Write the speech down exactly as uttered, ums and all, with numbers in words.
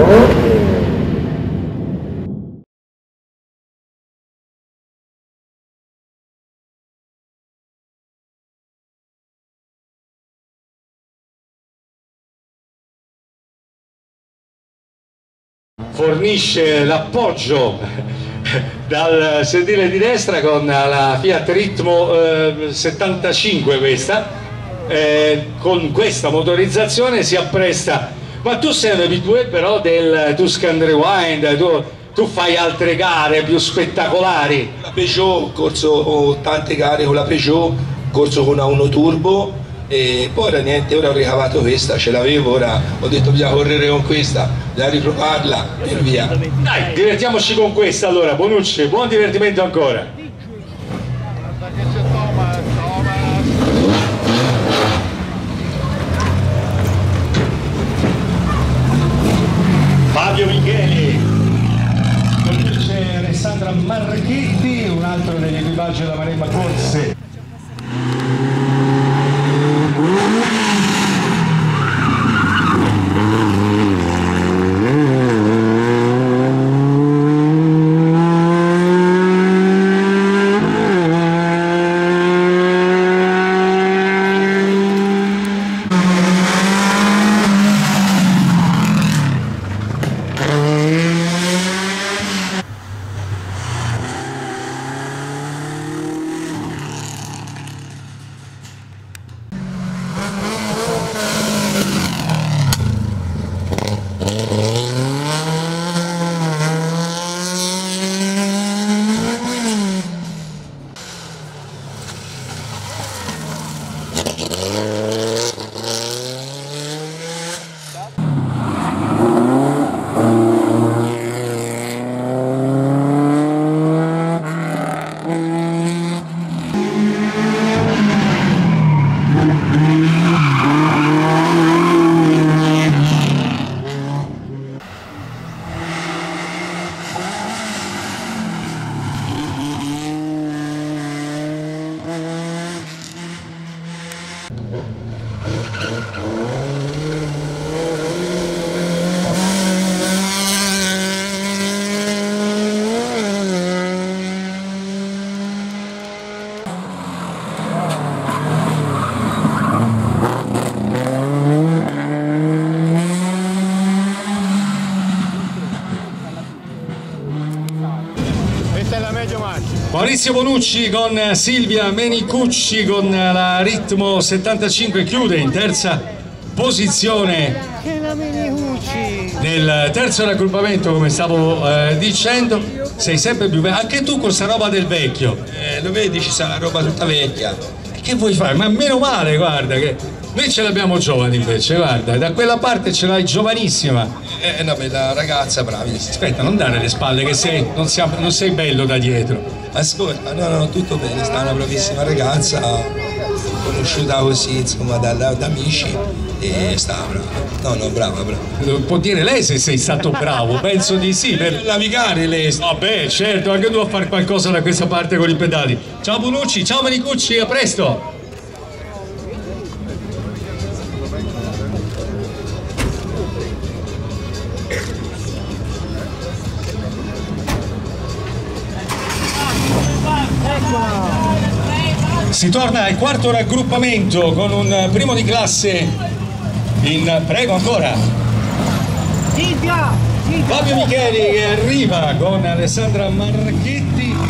Fornisce l'appoggio dal sedile di destra con la Fiat Ritmo eh, settantacinque, questa eh, con questa motorizzazione si appresta. Ma tu sei un abitué però del Tuscan Rewind, tu, tu fai altre gare più spettacolari. La Peugeot, ho corso tante gare con la Peugeot, corso con la uno Turbo, e poi ora niente, ora ho ricavato questa, ce l'avevo, ora ho detto bisogna correre con questa, bisogna riprovarla e via. Dai, divertiamoci con questa allora. Bonucci, buon divertimento ancora. Fabio Micheli conduce Alessandra Marchetti, un altro degli equipaggi della Maremma Corse. Maurizio Bonucci con Silvia Menicucci con la Ritmo settantacinque chiude in terza posizione nel terzo raggruppamento, come stavo eh, dicendo. Sei sempre più bello, anche tu con sta roba del vecchio. Eh, lo vedi, ci sta la roba tutta vecchia. Che vuoi fare? Ma meno male, guarda, che noi ce l'abbiamo giovani invece, guarda, da quella parte ce l'hai giovanissima. È una bella ragazza, bravissima. Aspetta, non dare le spalle che sei, non, siamo, non sei bello da dietro. Ascolta, no, no, tutto bene, sta una bravissima ragazza, conosciuta così, insomma, da, da, da amici, e sta brava. No, no, brava, brava. Può dire lei se sei stato bravo? Penso di sì. Per navigare lei. Vabbè, certo, anche tu a fare qualcosa da questa parte con i pedali. Ciao Bonucci, ciao Menicucci, a presto! Si torna al quarto raggruppamento con un primo di classe in... Prego ancora! Silvia! Fabio Micheli che arriva con Alessandra Marchetti.